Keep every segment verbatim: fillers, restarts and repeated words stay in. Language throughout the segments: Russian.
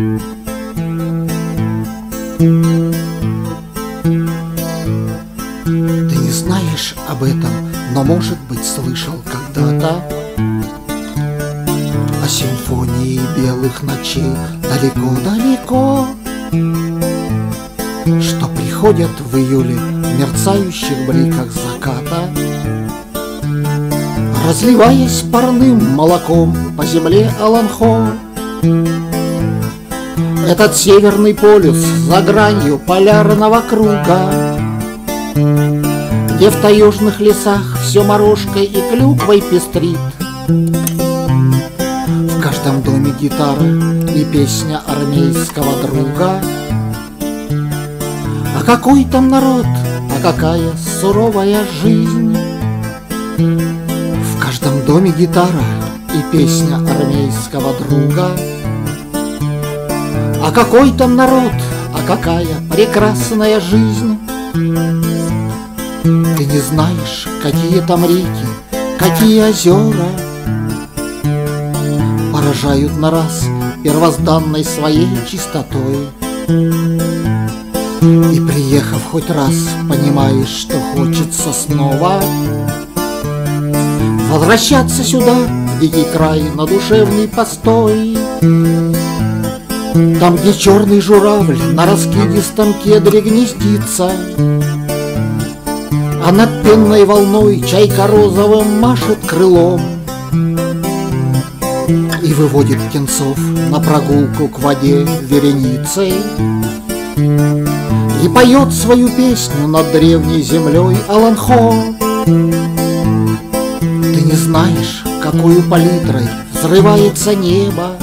Ты не знаешь об этом, но, может быть, слышал когда-то о симфонии белых ночей далеко-далеко, что приходят в июле в мерцающих бликах заката, разливаясь парным молоком по земле Аланхо. Этот северный полюс за гранью полярного круга, где в таежных лесах все морожкой и клюквой пестрит. В каждом доме гитара и песня армейского друга. А какой там народ, а какая суровая жизнь. В каждом доме гитара и песня армейского друга. А какой там народ, а какая прекрасная жизнь. Ты не знаешь, какие там реки, какие озера поражают на раз первозданной своей чистотой. И приехав хоть раз, понимаешь, что хочется снова возвращаться сюда, в дикий край, на душевный постой. Там, где черный журавль на раскидистом кедре гнездится, а над пенной волной чайка розовым машет крылом и выводит птенцов на прогулку к воде вереницей и поет свою песню над древней землей Аланхо. Ты не знаешь, какой палитрой взрывается небо,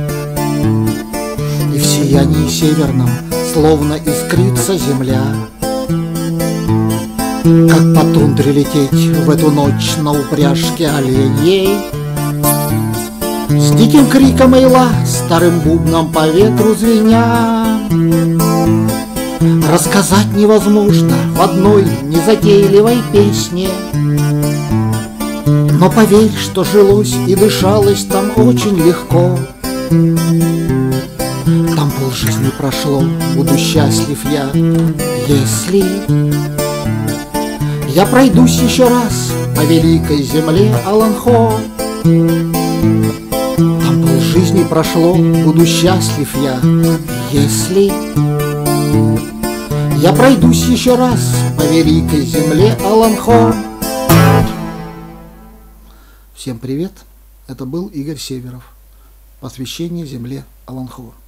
и в сиянии северном словно искрится земля. Как по тундре лететь в эту ночь на упряжке оленей, с диким криком ойла, старым бубном по ветру звеня. Рассказать невозможно в одной незатейливой песне, но поверь, что жилось и дышалось там очень легко. Там полжизни прошло, буду счастлив я, если я пройдусь еще раз по великой земле Аланхо. Там полжизни прошло, буду счастлив я, если я пройдусь еще раз по великой земле Аланхо. Всем привет, это был Игорь Северов. Посвящение земле Аланхо.